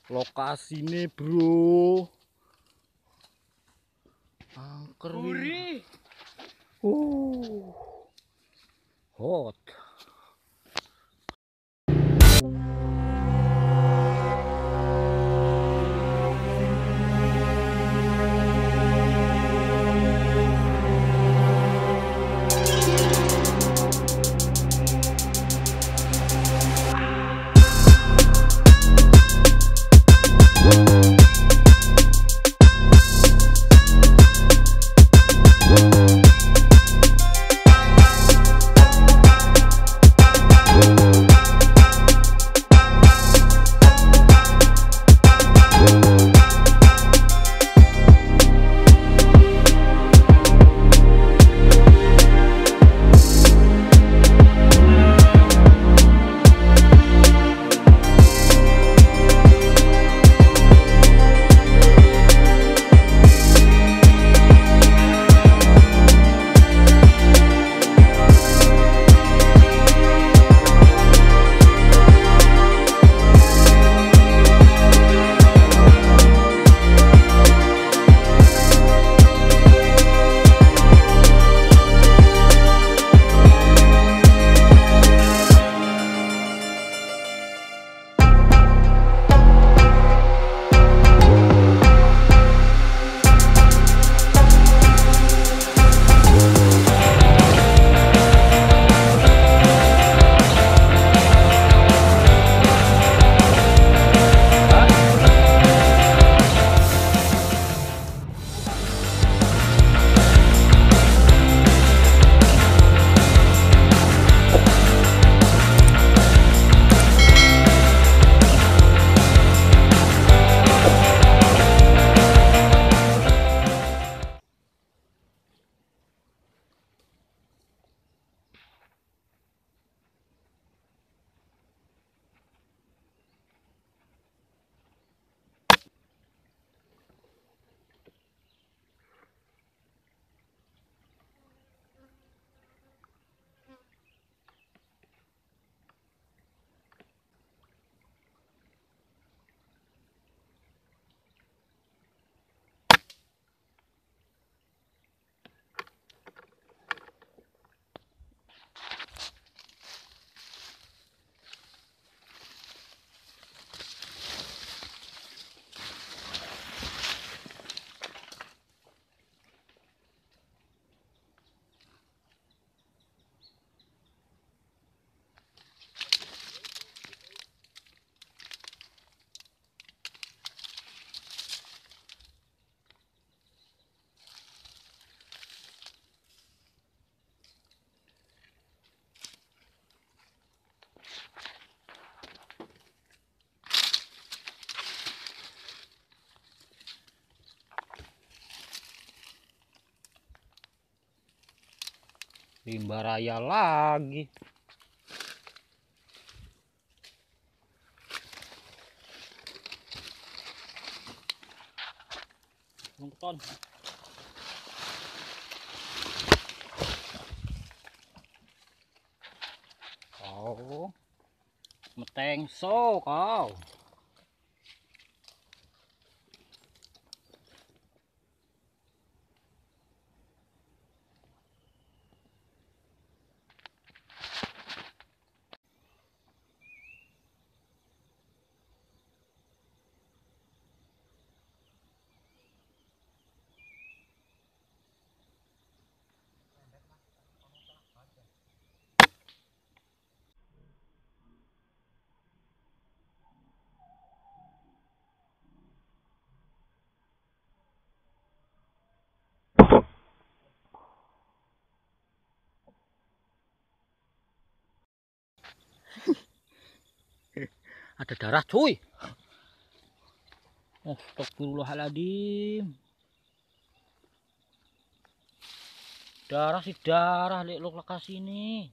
Lokasi nih bro, angker Gurih. Hot. Rimba raya lagi. Nonton. Oh, meteng so kau. Ada darah cuy. Astagfirullahaladzim. Darah sih darah lihat lokasi ini.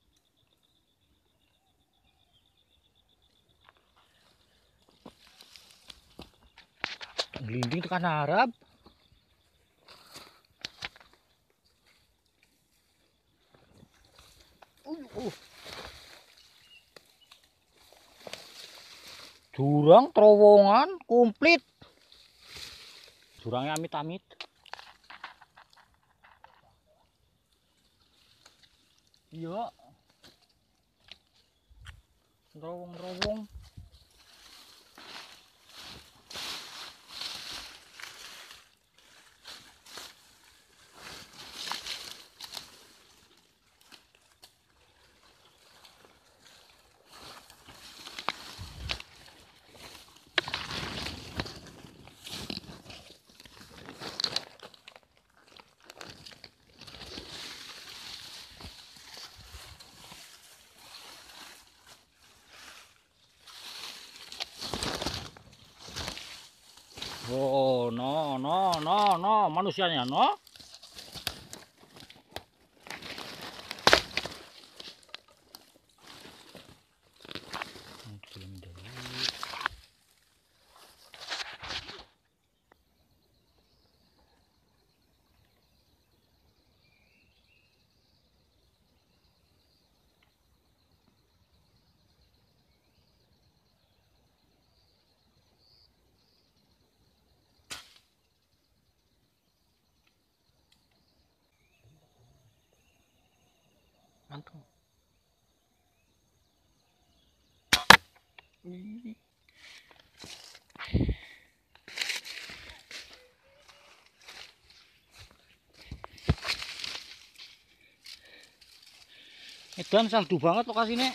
Gelinding tekan Arab. Jurang terowongan komplit. Jurangnya amit-amit. Iya. Terowong-terowong. Oh, no, manusianya, no. Mantap. Edan salju banget lokasinya.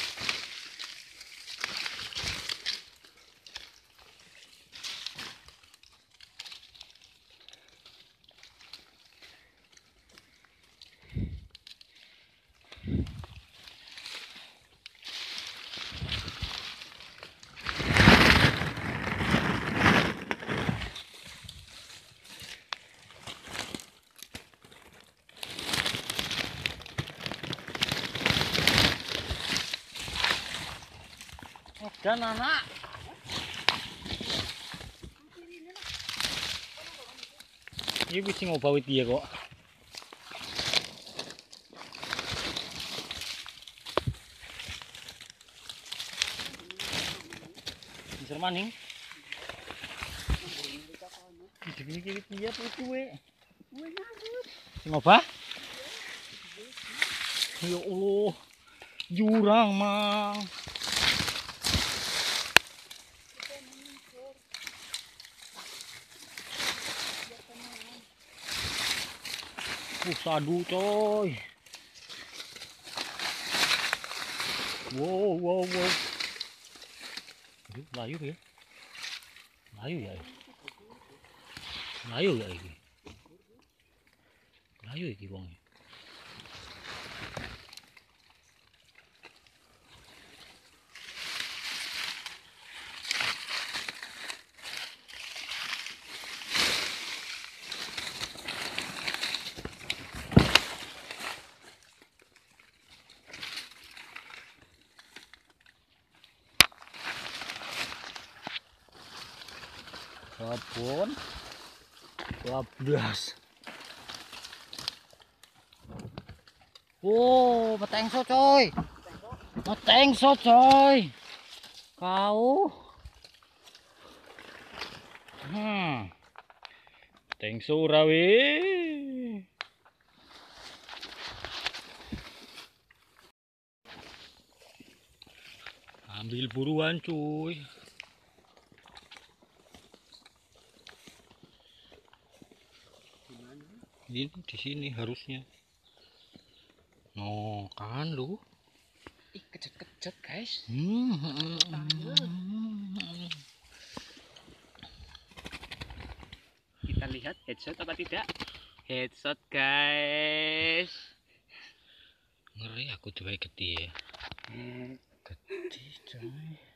Dan anak ini bisa ngobawit dia kok. Bisa maning. Ini dia putu we. Ngoba? Ya Allah, jurang mang. Sadu coy. Wow. Layu ya. Layu ya ini. Layu iki wong. Babon 12. Oh, metengso coy. Metengso coy. Kau. Metengso rawe. Ambil buruan cuy. Ini di sini harusnya. No, kan lu. Ih, kejut-kejut guys. Kita lihat headshot apa tidak? Headshot guys. Ngeri aku coba gede ya. Gede coy.